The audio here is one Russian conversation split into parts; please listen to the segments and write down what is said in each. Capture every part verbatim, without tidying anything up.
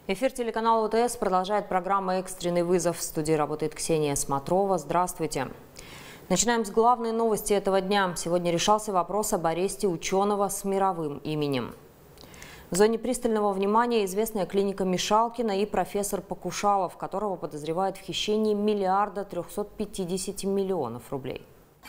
Эфир телеканала ОТС продолжает программа «Экстренный вызов». В студии работает Ксения Смотрова. Здравствуйте. Начинаем с главной новости этого дня. Сегодня решался вопрос об аресте ученого с мировым именем. В зоне пристального внимания известная клиника Мишалкина и профессор Покушалов, которого подозревают в хищении миллиарда трехсот пятидесяти миллионов рублей.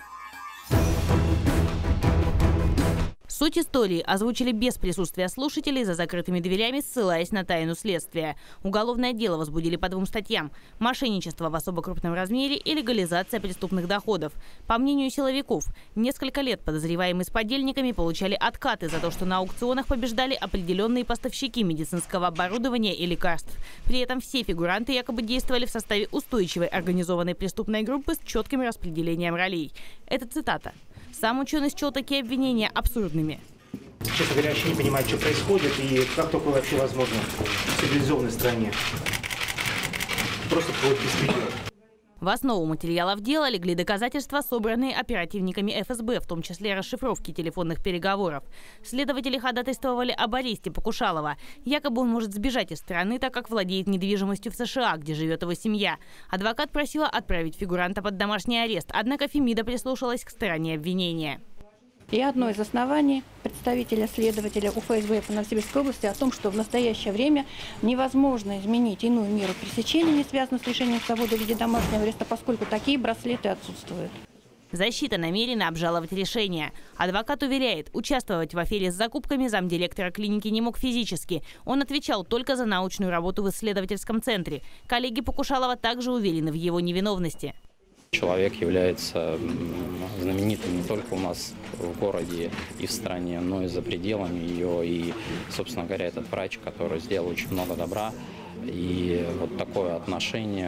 Суть истории озвучили без присутствия слушателей за закрытыми дверями, ссылаясь на тайну следствия. Уголовное дело возбудили по двум статьям – мошенничество в особо крупном размере и легализация преступных доходов. По мнению силовиков, несколько лет подозреваемые с подельниками получали откаты за то, что на аукционах побеждали определенные поставщики медицинского оборудования и лекарств. При этом все фигуранты якобы действовали в составе устойчивой организованной преступной группы с четким распределением ролей. Это цитата. Сам ученый счел такие обвинения абсурдными. Честно говоря, вообще не понимаю, что происходит и как такое вообще возможно в цивилизованной стране. Просто какой-то беспредел. В основу материалов дела легли доказательства, собранные оперативниками эф эс бэ, в том числе расшифровки телефонных переговоров. Следователи ходатайствовали об аресте Покушалова. Якобы он может сбежать из страны, так как владеет недвижимостью в США, где живет его семья. Адвокат просила отправить фигуранта под домашний арест, однако Фемида прислушалась к стороне обвинения. И одно из оснований представителя следователя у эф эс бэ по Новосибирской области о том, что в настоящее время невозможно изменить иную меру пресечения, не связанную с лишением свободы в виде домашнего ареста, поскольку такие браслеты отсутствуют. Защита намерена обжаловать решение. Адвокат уверяет, участвовать в афере с закупками замдиректора клиники не мог физически. Он отвечал только за научную работу в исследовательском центре. Коллеги Покушалова также уверены в его невиновности. Человек является знаменитым не только у нас в городе и в стране, но и за пределами ее. И, собственно говоря, этот врач, который сделал очень много добра. И вот такое отношение,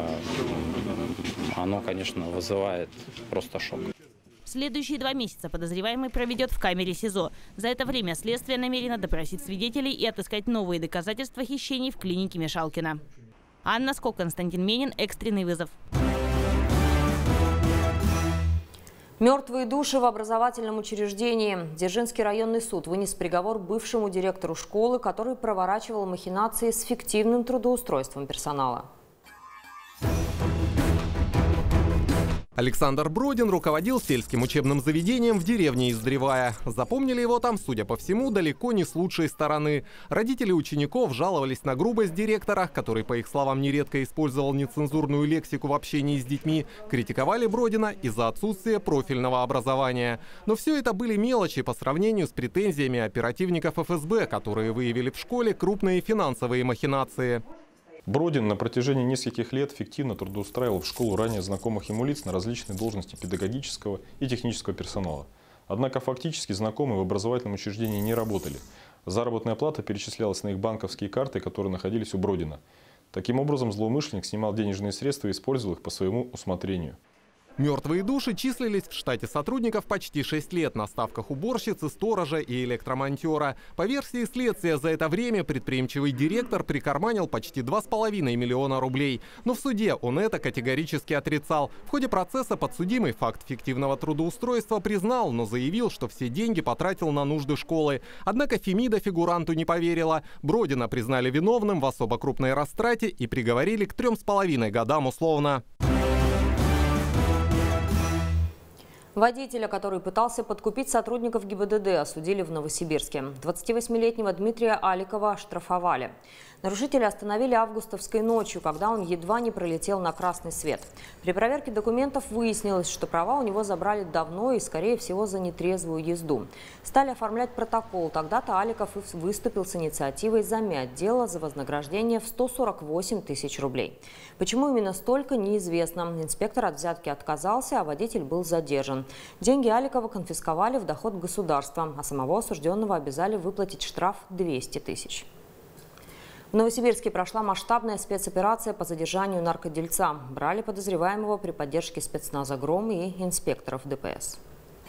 оно, конечно, вызывает просто шок. Следующие два месяца подозреваемый проведет в камере СИЗО. За это время следствие намерено допросить свидетелей и отыскать новые доказательства хищений в клинике Мишалкина. Анна Скок, Константин Менин, «Экстренный вызов». Мертвые души в образовательном учреждении. Дзержинский районный суд вынес приговор бывшему директору школы, который проворачивал махинации с фиктивным трудоустройством персонала. Александр Бродин руководил сельским учебным заведением в деревне Издревая. Запомнили его там, судя по всему, далеко не с лучшей стороны. Родители учеников жаловались на грубость директора, который, по их словам, нередко использовал нецензурную лексику в общении с детьми, критиковали Бродина из-за отсутствия профильного образования. Но все это были мелочи по сравнению с претензиями оперативников эф эс бэ, которые выявили в школе крупные финансовые махинации. Бродин на протяжении нескольких лет фиктивно трудоустраивал в школу ранее знакомых ему лиц на различные должности педагогического и технического персонала. Однако фактически знакомые в образовательном учреждении не работали. Заработная плата перечислялась на их банковские карты, которые находились у Бродина. Таким образом, злоумышленник снимал денежные средства и использовал их по своему усмотрению. Мертвые души числились в штате сотрудников почти шесть лет на ставках уборщицы, сторожа и электромонтера. По версии следствия, за это время предприимчивый директор прикарманил почти два с половиной миллиона рублей. Но в суде он это категорически отрицал. В ходе процесса подсудимый факт фиктивного трудоустройства признал, но заявил, что все деньги потратил на нужды школы. Однако Фемида фигуранту не поверила. Бродина признали виновным в особо крупной растрате и приговорили к трем с половиной годам условно. Водителя, который пытался подкупить сотрудников гэ и бэ дэ дэ, осудили в Новосибирске. двадцативосьмилетнего Дмитрия Аликова оштрафовали. Нарушителя остановили августовской ночью, когда он едва не пролетел на красный свет. При проверке документов выяснилось, что права у него забрали давно и, скорее всего, за нетрезвую езду. Стали оформлять протокол. Тогда-то Аликов и выступил с инициативой замять дело за вознаграждение в сто сорок восемь тысяч рублей. Почему именно столько, неизвестно. Инспектор от взятки отказался, а водитель был задержан. Деньги Аликова конфисковали в доход государства, а самого осужденного обязали выплатить штраф двести тысяч. В Новосибирске прошла масштабная спецоперация по задержанию наркодельца. Брали подозреваемого при поддержке спецназа «Гром» и инспекторов дэ пэ эс.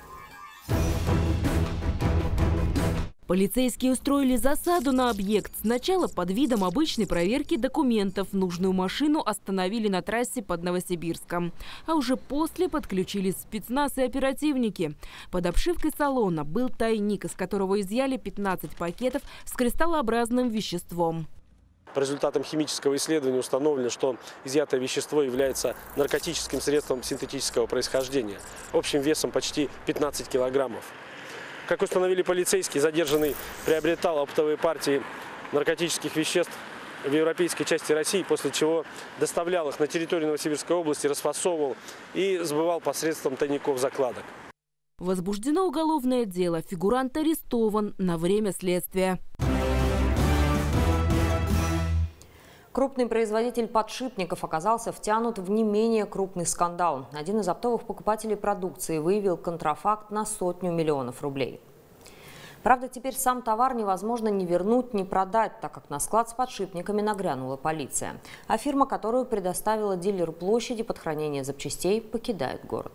Полицейские устроили засаду на объект. Сначала под видом обычной проверки документов нужную машину остановили на трассе под Новосибирском. А уже после подключились спецназ и оперативники. Под обшивкой салона был тайник, из которого изъяли пятнадцать пакетов с кристаллообразным веществом. По результатам химического исследования установлено, что изъятое вещество является наркотическим средством синтетического происхождения, общим весом почти пятнадцать килограммов. Как установили полицейские, задержанный приобретал оптовые партии наркотических веществ в европейской части России, после чего доставлял их на территорию Новосибирской области, расфасовывал и сбывал посредством тайников-закладок. Возбуждено уголовное дело. Фигурант арестован на время следствия. Крупный производитель подшипников оказался втянут в не менее крупный скандал. Один из оптовых покупателей продукции выявил контрафакт на сотню миллионов рублей. Правда, теперь сам товар невозможно ни вернуть, ни продать, так как на склад с подшипниками нагрянула полиция. А фирма, которую предоставила дилеру площади под хранение запчастей, покидает город.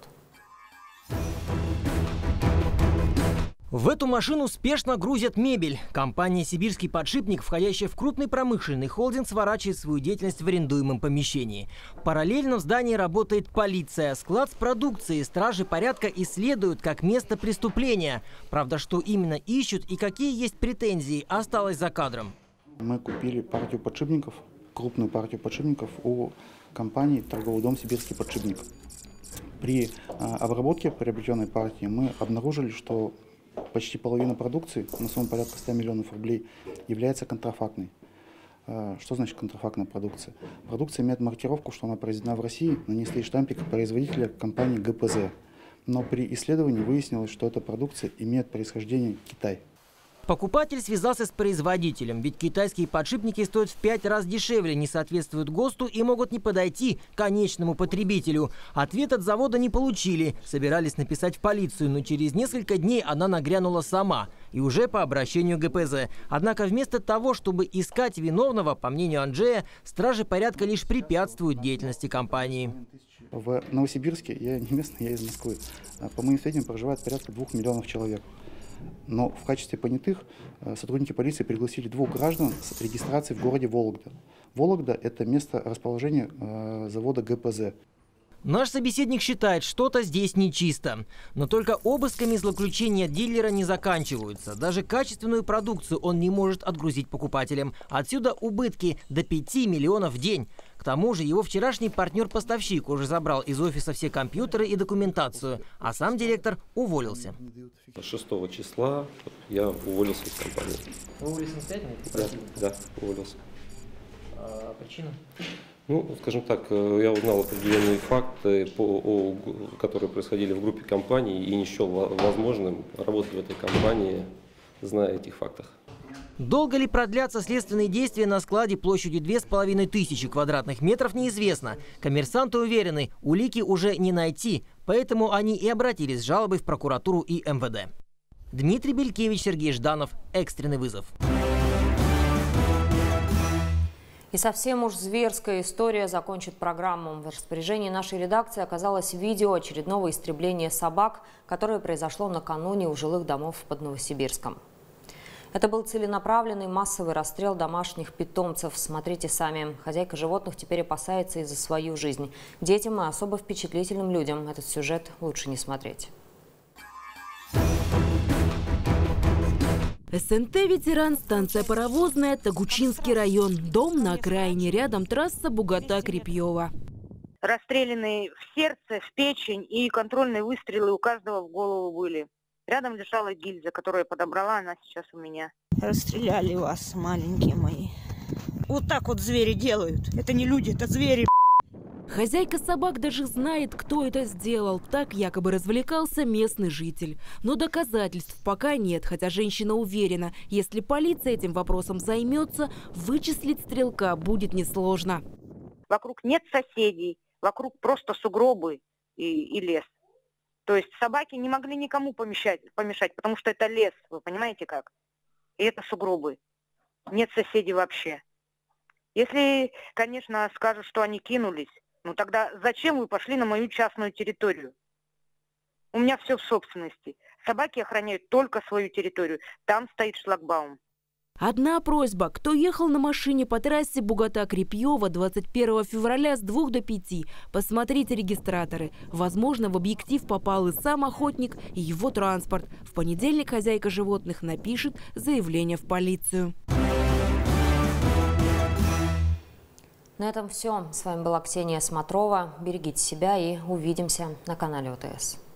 В эту машину спешно грузят мебель. Компания «Сибирский подшипник», входящая в крупный промышленный холдинг, сворачивает свою деятельность в арендуемом помещении. Параллельно в здании работает полиция. Склад с продукцией стражи порядка исследуют как место преступления. Правда, что именно ищут и какие есть претензии, осталось за кадром. Мы купили партию подшипников, крупную партию подшипников у компании «Торговый дом Сибирский подшипник». При обработке приобретенной партии мы обнаружили, что почти половина продукции, на сумму порядка ста миллионов рублей, является контрафактной. Что значит контрафактная продукция? Продукция имеет маркировку, что она произведена в России, на ней стоит штампик производителя компании гэ пэ зэ. Но при исследовании выяснилось, что эта продукция имеет происхождение Китай. Покупатель связался с производителем, ведь китайские подшипники стоят в пять раз дешевле, не соответствуют ГОСТу и могут не подойти к конечному потребителю. Ответ от завода не получили. Собирались написать в полицию, но через несколько дней она нагрянула сама. И уже по обращению гэ пэ зэ. Однако вместо того, чтобы искать виновного, по мнению Анджея, стражи порядка лишь препятствуют деятельности компании. В Новосибирске, я не местный, я из Москвы, по моим сведениям проживает порядка двух миллионов человек. Но в качестве понятых сотрудники полиции пригласили двух граждан с регистрацией в городе Вологда. Вологда – это место расположения завода гэ пэ зэ. Наш собеседник считает, что-то здесь нечисто. Но только обысками злоключения дилера не заканчиваются. Даже качественную продукцию он не может отгрузить покупателям. Отсюда убытки до пяти миллионов в день. К тому же его вчерашний партнер-поставщик уже забрал из офиса все компьютеры и документацию, а сам директор уволился. шестого числа я уволился из компании. Вы уволились самостоятельно? Да, да, уволился. А причина? Ну, скажем так, я узнал определенные факты, по, о, которые происходили в группе компаний, и не счел возможным работать в этой компании, зная этих фактах. Долго ли продлятся следственные действия на складе площадью две с половиной тысячи квадратных метров, неизвестно. Коммерсанты уверены, улики уже не найти, поэтому они и обратились с жалобой в прокуратуру и эм вэ дэ. Дмитрий Белькевич, Сергей Жданов. Экстренный вызов. И совсем уж зверская история закончит программу. В распоряжении нашей редакции оказалось видео очередного истребления собак, которое произошло накануне у жилых домов под Новосибирском. Это был целенаправленный массовый расстрел домашних питомцев. Смотрите сами. Хозяйка животных теперь опасается и за свою жизнь. Детям и особо впечатлительным людям этот сюжет лучше не смотреть. эс эн тэ «Ветеран», станция Паровозная, Тогучинский район. Дом на окраине, рядом трасса Бугата-Крепьева. Расстрелянные в сердце, в печень и контрольные выстрелы у каждого в голову были. Рядом лежала гильза, которую я подобрала, она сейчас у меня. Расстреляли вас, маленькие мои. Вот так вот звери делают. Это не люди, это звери. Хозяйка собак даже знает, кто это сделал. Так якобы развлекался местный житель. Но доказательств пока нет, хотя женщина уверена, если полиция этим вопросом займется, вычислить стрелка будет несложно. Вокруг нет соседей, вокруг просто сугробы и, и лес. То есть собаки не могли никому помешать, помешать, потому что это лес, вы понимаете как? И это сугробы. Нет соседей вообще. Если, конечно, скажут, что они кинулись, ну тогда зачем вы пошли на мою частную территорию? У меня все в собственности. Собаки охраняют только свою территорию. Там стоит шлагбаум. Одна просьба. Кто ехал на машине по трассе Бугата-Крепьева двадцать первого февраля с двух до пяти, посмотрите регистраторы. Возможно, в объектив попал и сам охотник, и его транспорт. В понедельник хозяйка животных напишет заявление в полицию. На этом все. С вами была Ксения Смотрова. Берегите себя и увидимся на канале ОТС.